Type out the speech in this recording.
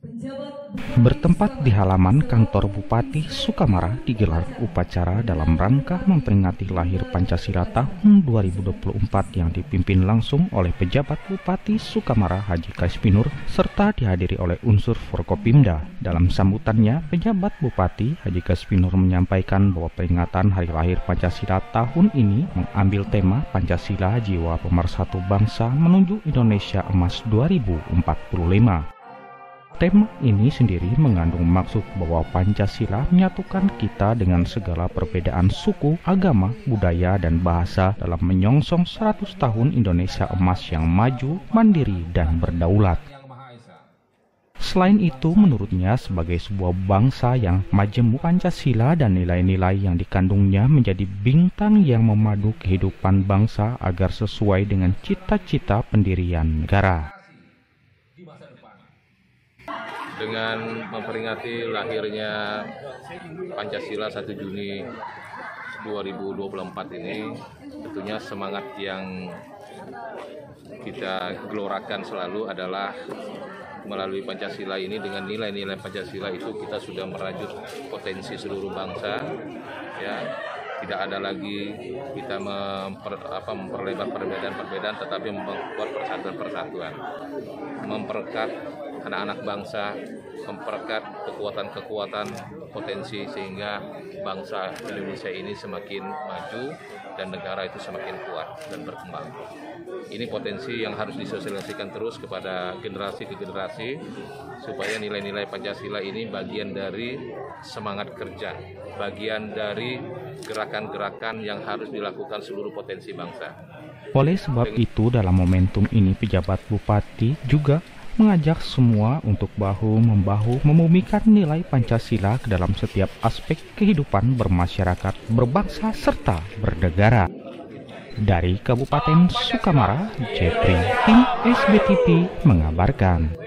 Bertempat di halaman kantor Bupati Sukamara digelar upacara dalam rangka memperingati lahir Pancasila tahun 2024 yang dipimpin langsung oleh pejabat Bupati Sukamara Haji Kaspinur serta dihadiri oleh unsur Forkopimda. Dalam sambutannya, pejabat Bupati Haji Kaspinur menyampaikan bahwa peringatan hari lahir Pancasila tahun ini mengambil tema Pancasila Jiwa Pemersatu Bangsa menuju Indonesia Emas 2045. Tema ini sendiri mengandung maksud bahwa Pancasila menyatukan kita dengan segala perbedaan suku, agama, budaya, dan bahasa dalam menyongsong 100 tahun Indonesia emas yang maju, mandiri, dan berdaulat. Selain itu, menurutnya sebagai sebuah bangsa yang majemuk, Pancasila dan nilai-nilai yang dikandungnya menjadi bintang yang memadu kehidupan bangsa agar sesuai dengan cita-cita pendirian negara. Dengan memperingati lahirnya Pancasila 1 Juni 2024 ini, tentunya semangat yang kita gelorakan selalu adalah melalui Pancasila ini. Dengan nilai-nilai Pancasila itu kita sudah merajut potensi seluruh bangsa, ya. Tidak ada lagi kita memperlebar perbedaan-perbedaan, tetapi membuat persatuan-persatuan, memperekat anak-anak bangsa, memperekat kekuatan-kekuatan potensi sehingga bangsa Indonesia ini semakin maju dan negara itu semakin kuat dan berkembang. Ini potensi yang harus disosialisasikan terus kepada generasi ke generasi supaya nilai-nilai Pancasila ini bagian dari semangat kerja, bagian dari gerakan-gerakan yang harus dilakukan seluruh potensi bangsa. Oleh sebab itu, dalam momentum ini pejabat Bupati juga mengajak semua untuk bahu-membahu membumikan nilai Pancasila ke dalam setiap aspek kehidupan bermasyarakat, berbangsa, serta bernegara. Dari Kabupaten Sukamara, Jeffrey, tim SBTV mengabarkan.